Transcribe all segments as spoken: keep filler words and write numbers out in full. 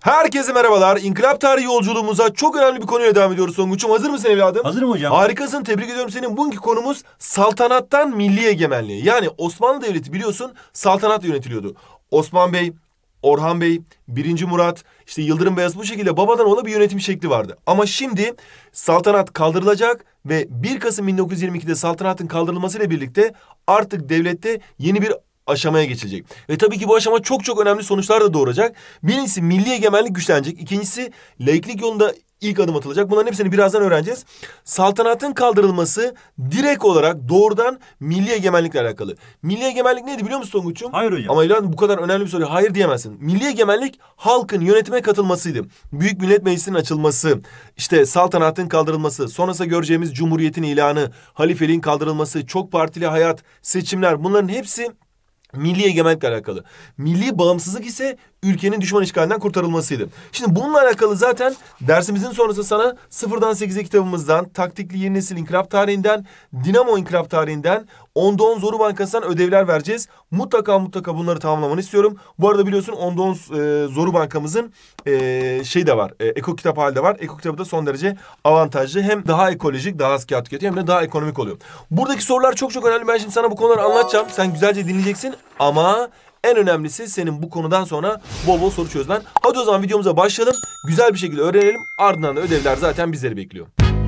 Herkese merhabalar. İnkılap tarihi yolculuğumuza çok önemli bir konuyla devam ediyoruz Songuç'um. Hazır mısın evladım? Hazırım hocam. Harikasın, tebrik ediyorum seni. Bugünkü konumuz saltanattan milli egemenliği. Yani Osmanlı Devleti biliyorsun saltanat yönetiliyordu. Osman Bey, Orhan Bey, birinci. Murat, işte Yıldırım Beyazıt bu şekilde babadan oğula bir yönetim şekli vardı. Ama şimdi saltanat kaldırılacak ve bir Kasım bin dokuz yüz yirmi ikide saltanatın kaldırılmasıyla birlikte artık devlette yeni bir aşamaya geçilecek. Ve tabii ki bu aşama çok çok önemli sonuçlar da doğuracak. Birincisi milli egemenlik güçlenecek. İkincisi laiklik yolunda ilk adım atılacak. Bunların hepsini birazdan öğreneceğiz. Saltanatın kaldırılması direkt olarak doğrudan milli egemenlikle alakalı. Milli egemenlik neydi biliyor musun Tonguç'um? Hayır hocam. Ama evladım bu kadar önemli bir soru. Hayır diyemezsin. Milli egemenlik halkın yönetime katılmasıydı. Büyük Millet Meclisi'nin açılması, işte saltanatın kaldırılması, sonrasında göreceğimiz cumhuriyetin ilanı, halifeliğin kaldırılması, çok partili hayat, seçimler, bunların hepsi milli egemenlikle alakalı. Milli bağımsızlık ise ülkenin düşman işgalinden kurtarılmasıydı. Şimdi bununla alakalı zaten dersimizin sonrası sana sıfırdan sekize kitabımızdan, Taktikli Yeni Nesil İnkılap Tarihinden, Dinamo İnkılap Tarihinden, onda on Zoru Bankası'ndan ödevler vereceğiz. Mutlaka mutlaka bunları tamamlamanı istiyorum. Bu arada biliyorsun onda on e, Zoru Bankamızın e, şey de var. E, eko kitap hali de var. Eko kitabı da son derece avantajlı. Hem daha ekolojik, daha az kağıt tüketiyor hem de daha ekonomik oluyor. Buradaki sorular çok çok önemli. Ben şimdi sana bu konuları anlatacağım. Sen güzelce dinleyeceksin ama en önemlisi senin bu konudan sonra bol bol soru çözmen. Hadi o zaman videomuza başlayalım. Güzel bir şekilde öğrenelim. Ardından da ödevler zaten bizleri bekliyor.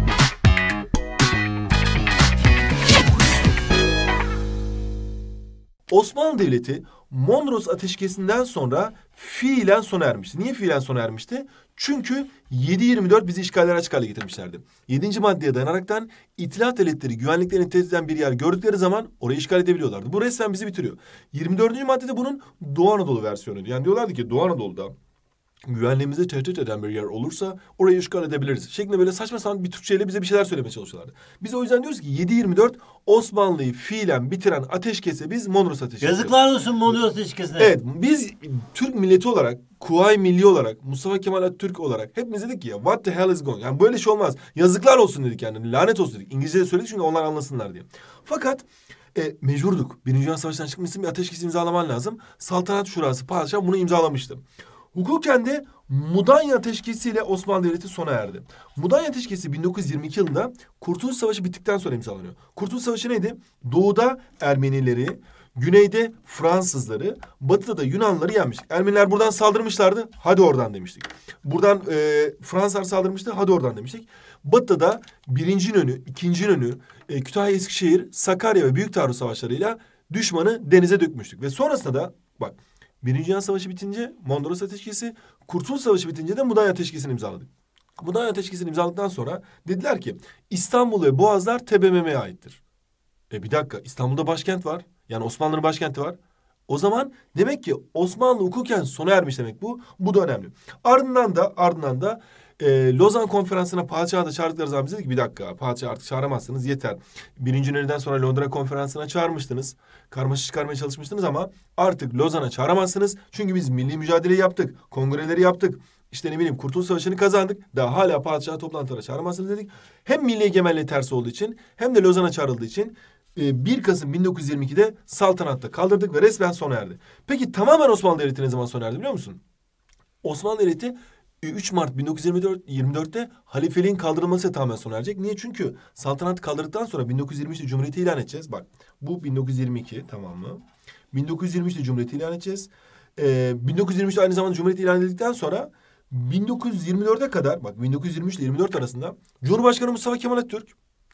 Osmanlı Devleti Mondros Ateşkesi'nden sonra fiilen sona ermişti. Niye fiilen sona ermişti? Çünkü yedi yirmi dört bizi işgaller açık hale getirmişlerdi. yedinci maddeye dayanaraktan İttihat Devletleri güvenliklerini tehdit eden bir yer gördükleri zaman orayı işgal edebiliyorlardı. Bu resmen bizi bitiriyor. yirmi dördüncü maddede bunun Doğu Anadolu versiyonuydu. Yani diyorlardı ki Doğu Anadolu'da güvenliğimizi tehdit eden bir yer olursa orayı işgal edebiliriz. Şeklinde böyle saçma sapan bir Türkçeyle bize bir şeyler söylemeye çalışıyorlardı. Biz o yüzden diyoruz ki yedi yirmi dört Osmanlı'yı fiilen bitiren ateşkese biz Mondros Ateşkesi. Yazıklar olsun Mondros Ateşkesi'ne. Evet, biz Türk milleti olarak, Kuvayi Milli olarak, Mustafa Kemal Atatürk olarak hepimiz dedik ki ya what the hell is going? Yani böyle şey olmaz. Yazıklar olsun dedik yani. Lanet olsun dedik. İngilizce'de söyledik çünkü onlar anlasınlar diye. Fakat e, mecburduk. Birinci Dünya Savaşı'ndan çıkmışsın bir ateşkesi imzalaman lazım. Saltanat Şurası, padişah bunu imzalamıştı. Hukuken de Mudanya Ateşkesi ile Osmanlı Devleti sona erdi. Mudanya Ateşkesi bin dokuz yüz yirmi iki yılında Kurtuluş Savaşı bittikten sonra imzalanıyor. Kurtuluş Savaşı neydi? Doğuda Ermenileri, güneyde Fransızları, batıda da Yunanlıları yenmiştik. Ermeniler buradan saldırmışlardı, hadi oradan demiştik. Buradan e, Fransızlar saldırmıştı, hadi oradan demiştik. Batıda da birinci İnönü, ikinci İnönü, e, Kütahya, Eskişehir, Sakarya ve Büyük Taarruz Savaşları'yla düşmanı denize dökmüştük. Ve sonrasında da bak Birinci Dünya Savaşı bitince Mondros Ateşkesi, Kurtuluş Savaşı bitince de Mudanya Ateşkesi'ni imzaladık. Mudanya Ateşkesi'ni imzaladıktan sonra dediler ki İstanbul ve Boğazlar T B M M'ye aittir. E bir dakika, İstanbul'da başkent var. Yani Osmanlı'nın başkenti var. O zaman demek ki Osmanlı hukuken sona ermiş demek bu. Bu da önemli. Ardından da ardından da e, Lozan Konferansı'na padişahı da çağırdıkları zaman biz dedik ki bir dakika padişahı artık çağıramazsınız yeter. Birinci İnönü'den sonra Londra Konferansı'na çağırmıştınız. Karmaşa çıkarmaya çalışmıştınız ama artık Lozan'a çağıramazsınız. Çünkü biz milli mücadeleyi yaptık. Kongreleri yaptık. İşte ne bileyim Kurtuluş Savaşı'nı kazandık. Daha hala padişahı toplantılara çağıramazsınız dedik. Hem milli egemenliğe ters olduğu için hem de Lozan'a çağrıldığı için bir Kasım bin dokuz yüz yirmi ikide saltanatta kaldırdık ve resmen sona erdi. Peki tamamen Osmanlı Devleti ne zaman sona erdi biliyor musun? Osmanlı Devleti üç Mart bin dokuz yüz yirmi dörtte halifeliğin kaldırılması tamamen sona erecek. Niye? Çünkü saltanatı kaldırdıktan sonra bin dokuz yüz yirmi üçte Cumhuriyeti ilan edeceğiz. Bak bu bin dokuz yüz yirmi iki tamam mı? bin dokuz yüz yirmi üçte Cumhuriyeti ilan edeceğiz. Ee, bin dokuz yüz yirmi üçte aynı zamanda Cumhuriyeti ilan edildikten sonra bin dokuz yüz yirmi dörde kadar bak bin dokuz yüz yirmi üç ile yirmi dört arasında Cumhurbaşkanı Mustafa Kemal Atatürk,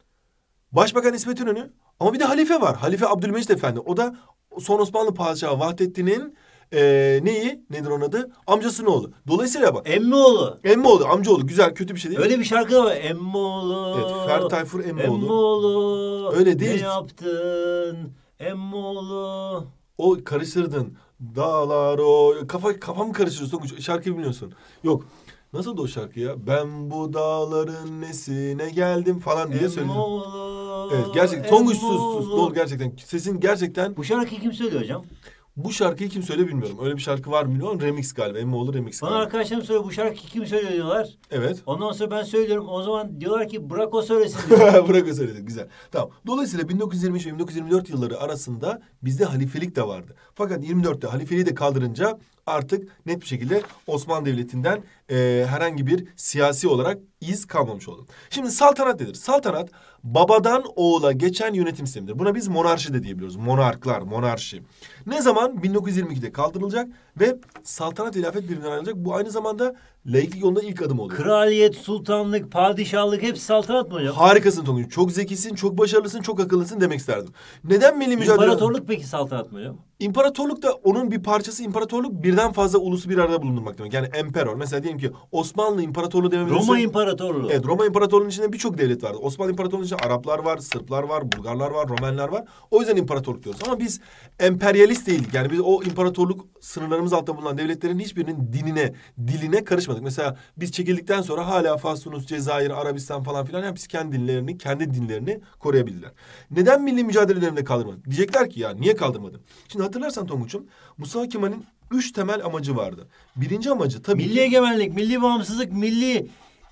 Başbakan İsmet İnönü ama bir de halife var. Halife Abdülmecit Efendi. O da son Osmanlı Padişahı Vahdettin'in e, neyi? Nedir onun adı? Amcasının oğlu. Dolayısıyla bak. Emmioğlu. Emmioğlu, amcaoğlu. Güzel, kötü bir şey değil. Öyle bir şarkı da var. Emmioğlu. Evet, Ferdi Tayfur Emmioğlu. Emmioğlu. Öyle değil. Ne yaptın? Emmioğlu. O karıştırdın. Dağlar o. Kafa, kafamı karıştırıyorsun. Şarkıyı bilmiyorsun. Yok. Nasıl da o şarkı ya? Ben bu dağların nesine geldim falan diye söyledim. Evet gerçekten. Tonguç sus sus. Ne olur gerçekten. Sesin gerçekten. Bu şarkıyı kim söylüyor hocam? Bu şarkıyı kim söylüyor bilmiyorum. Öyle bir şarkı var mı bilmiyorum. Remix galiba. Emmioğlu remix Bana galiba. arkadaşlarım söylüyor bu şarkıyı kim söylüyor diyorlar. Evet. Ondan sonra ben söylüyorum. O zaman diyorlar ki bırak o söylesin diyor. Bırak o söylesin. Güzel. Tamam. Dolayısıyla bin dokuz yüz yirmi üç ve bin dokuz yüz yirmi dört yılları arasında bizde halifelik de vardı. Fakat yirmi dörtte halifeliği de kaldırınca artık net bir şekilde Osmanlı Devleti'nden e, herhangi bir siyasi olarak iz kalmamış oldu. Şimdi saltanat nedir? Saltanat babadan oğula geçen yönetim sistemidir. Buna biz monarşi de diyebiliyoruz. Monarklar, monarşi. Ne zaman? bin dokuz yüz yirmi ikide kaldırılacak ve saltanat hilafet birbirinden ayrılacak. Bu aynı zamanda laiklik yolunda ilk adım oluyor. Kraliyet, sultanlık, padişahlık hepsi saltanat mı hocam? Harikasın Tonguç. Çok zekisin, çok başarılısın, çok akıllısın demek isterdim. Neden milli mücadele... İmparatorluk peki saltanat mı hocam? İmparatorluk da onun bir parçası. İmparatorluk birden fazla ulusu bir arada bulundurmak demek. Yani emperor. Mesela diyelim ki Osmanlı İmparatorluğu dememiz... Roma İmparatorluğu. Evet, Roma İmparatorluğu'nun içinde birçok devlet vardı. Osmanlı İmparatorluğu'nun içinde Araplar var, Sırplar var, Bulgarlar var, Romenler var. O yüzden imparatorluk diyoruz. Ama biz emperyalist değildik. Yani biz o imparatorluk sınırlarımız altında bulunan devletlerin hiçbirinin dinine, diline karışmadık. Mesela biz çekildikten sonra hala Fas, Tunus, Cezayir, Arabistan falan filan hepsi kendi dinlerini, kendi dinlerini koruyabildiler. Neden milli mücadele döneminde kaldırmadı? Diyecekler ki ya niye kaldırmadın? Şimdi hatırlarsan Tonguç'um, Mustafa Kemal'in üç temel amacı vardı. Birinci amacı tabii Milli ki... egemenlik, milli bağımsızlık, milli...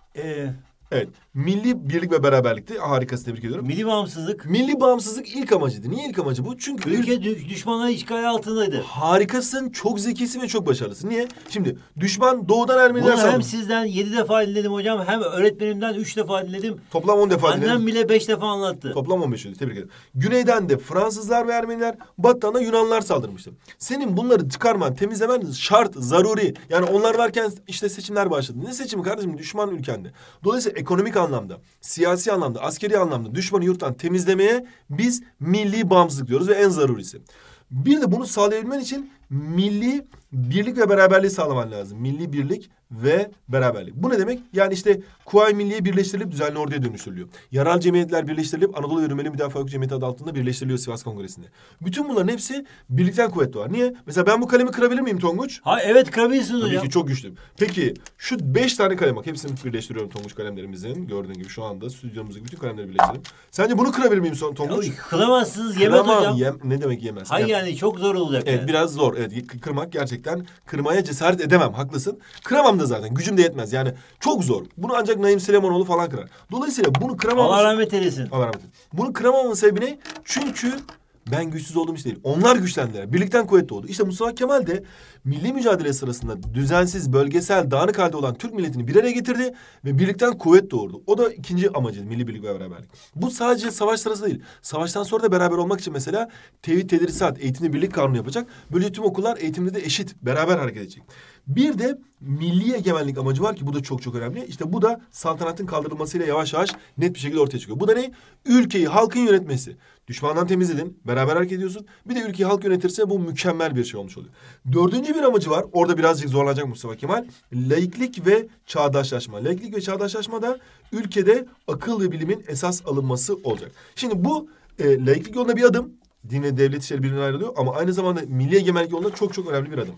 E, Evet. Milli birlik ve beraberlikti. Harikası, tebrik ediyorum. milli bağımsızlık. Milli bağımsızlık ilk amacıydı. Niye ilk amacı bu? Çünkü Ülke dü- düşmanların işgali altındaydı. harikasın, çok zekisin ve çok başarılısın. Niye? Şimdi düşman doğudan Ermeniler Bunu hem saldırdı. sizden yedi defa dinledim hocam, hem öğretmenimden üç defa dinledim. Toplam on defa dinledim. Annem bile beş defa anlattı. Toplam on beş öyle. Tebrik ederim. Güneyden de Fransızlar ve Ermeniler, batıdan da Yunanlar saldırmıştı. Senin bunları çıkarman, temizlemen şart, zaruri. Yani onlar varken işte seçimler başladı. Ne seçimi kardeşim? Düşman ülkende. Dolayısıyla ekonomik anlamda, siyasi anlamda, askeri anlamda düşmanı yurttan temizlemeye biz milli bağımsızlık diyoruz ve en zarurisi. Bir de bunu sağlayabilmen için milli birlik ve beraberliği sağlaman lazım. Milli birlik ve beraberlik. Bu ne demek? Yani işte Kuvayi Milliye birleştirilip düzenli orduya dönüştürülüyor. Yerel cemiyetler birleştirilip Anadolu Yürümeli Müdafaa Hukuk Cemiyeti adı altında birleştiriliyor Sivas Kongresi'nde. Bütün bunların hepsi birlikten kuvvet doğar. Niye? Mesela ben bu kalemi kırabilir miyim Tonguç? Ha evet, kırabilirsiniz Tabii hocam. ki çok güçlüyüm. Peki şu beş tane kalem bak. Hepsini birleştiriyorum Tonguç kalemlerimizin. Gördüğün gibi şu anda stüdyomuzdaki bütün kalemleri birleştirdim. Sence bunu kırabilir miyim son Tonguç? Ya, kıramazsınız, yemez Kıramam, hocam. Yem, ne demek yemez? Hayır Yem- yani çok zor olacak. Evet yani. biraz zor. Evet kı- kırmak gerçekten, kırmaya cesaret edemem. Haklısın. Kıramam da zaten. Gücüm de yetmez. Yani çok zor. Bunu ancak Naim Süleymanoğlu falan kırar. Dolayısıyla bunu kıramamız... Allah rahmet eylesin. Allah rahmet eylesin. Bunu kıramamamın sebebi ne? Çünkü ben güçsüz olduğum için değil. Onlar güçlendiler. Birlikten kuvvet doğdu. İşte Mustafa Kemal de milli mücadele sırasında düzensiz, bölgesel, dağınık halde olan Türk milletini bir araya getirdi ve birlikten kuvvet doğurdu. O da ikinci amacıydı, milli birlik ve beraberlik. Bu sadece savaş sırası değil. Savaştan sonra da beraber olmak için mesela tevhid, tedrisat, eğitimli birlik kanunu yapacak. Böylece tüm okullar eğitimde de eşit, beraber hareket edecek. Bir de milli egemenlik amacı var ki bu da çok çok önemli. İşte bu da saltanatın kaldırılmasıyla yavaş yavaş net bir şekilde ortaya çıkıyor. Bu da ne? Ülkeyi halkın yönetmesi. Düşmandan temizledin, beraber hareket ediyorsun. Bir de ülkeyi halk yönetirse bu mükemmel bir şey olmuş oluyor. Dördüncü bir amacı var. Orada birazcık zorlanacak Mustafa Kemal. Laiklik ve çağdaşlaşma. Laiklik ve çağdaşlaşma da ülkede akıl ve bilimin esas alınması olacak. Şimdi bu e, laiklik yolunda bir adım. Din ve devlet işleri birbirinden ayrılıyor ama aynı zamanda milli egemenlik yolunda çok çok önemli bir adım.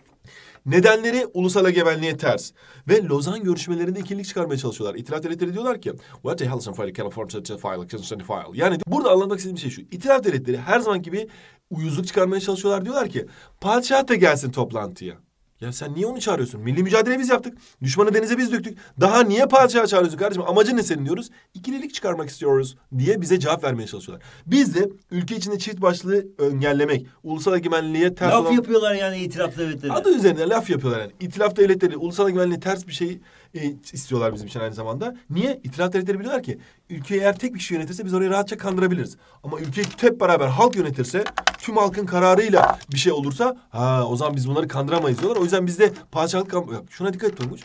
Nedenleri ulusal egemenliğe ters. Ve Lozan görüşmelerinde ikilik çıkarmaya çalışıyorlar. İtilaf devletleri diyorlar ki what the hell is a file can afford to file, can file. Yani burada anlatmak istediğim şey şu. İtilaf devletleri her zaman gibi uyuzluk çıkarmaya çalışıyorlar. Diyorlar ki padişah da gelsin toplantıya. Ya sen niye onu çağırıyorsun? Milli mücadele biz yaptık. Düşmanı denize biz döktük. Daha niye padişahı çağırıyorsun kardeşim? Amacın ne senin diyoruz. İkililik çıkarmak istiyoruz diye bize cevap vermeye çalışıyorlar. Biz de ülke içinde çift başlığı engellemek, ulusal egemenliğe ters Laf olan... yapıyorlar yani itiraf devletleri. Adı üzerinde laf yapıyorlar yani. İtilaf devletleri ulusal egemenliğe ters bir şey e, istiyorlar bizim için aynı zamanda. Niye? İtilaf devletleri biliyorlar ki ülkeyi eğer tek bir kişi yönetirse biz orayı rahatça kandırabiliriz. Ama ülkeyi hep beraber halk yönetirse, tüm halkın kararıyla bir şey olursa ha o zaman biz bunları kandıramayız diyorlar. O yüzden bizde padişahlık... Şuna dikkat et Tonguç.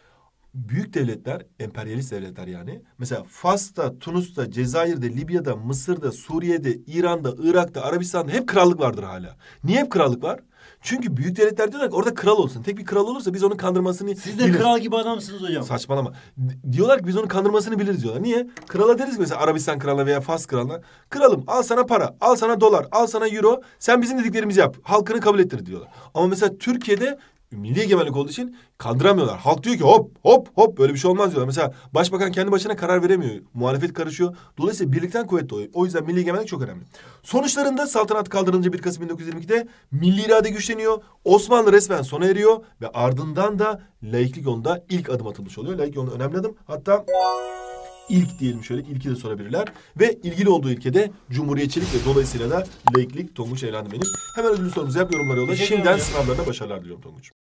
Büyük devletler, emperyalist devletler yani. Mesela Fas'ta, Tunus'ta, Cezayir'de, Libya'da, Mısır'da, Suriye'de, İran'da, Irak'ta, Arabistan'da hep krallık vardır hala. Niye hep krallık var? Çünkü büyük devletler diyorlar ki orada kral olsun. Tek bir kral olursa biz onun kandırmasını Siz de biliriz. kral gibi adamsınız hocam. Saçmalama. D- diyorlar ki biz onun kandırmasını biliriz diyorlar. Niye? Krala deriz ki mesela Arabistan kralına veya Fas kralına. Kralım al sana para, al sana dolar, al sana euro. Sen bizim dediklerimizi yap. Halkını kabul ettir diyorlar. Ama mesela Türkiye'de milli egemenlik olduğu için kandıramıyorlar. Halk diyor ki hop hop hop böyle bir şey olmaz diyorlar. Mesela başbakan kendi başına karar veremiyor. Muhalefet karışıyor. Dolayısıyla birlikten kuvvet doğuyor. O yüzden milli egemenlik çok önemli. Sonuçlarında saltanat kaldırılınca bir Kasım bin dokuz yüz yirmi ikide milli irade güçleniyor. Osmanlı resmen sona eriyor ve ardından da laiklik yolunda ilk adım atılmış oluyor. Laiklik yolunda önemli adım. Hatta ilk diyelim şöyle, ilki de sorabilirler. Ve ilgili olduğu ülkede cumhuriyetçilik ve dolayısıyla da laiklik. Tonguç evladım benim. Hemen ödülü sorumuzu yap, yorumlara yolla. Teşekkür Şimdiden ederim. sınavlarına başarılar diliyorum Tonguç.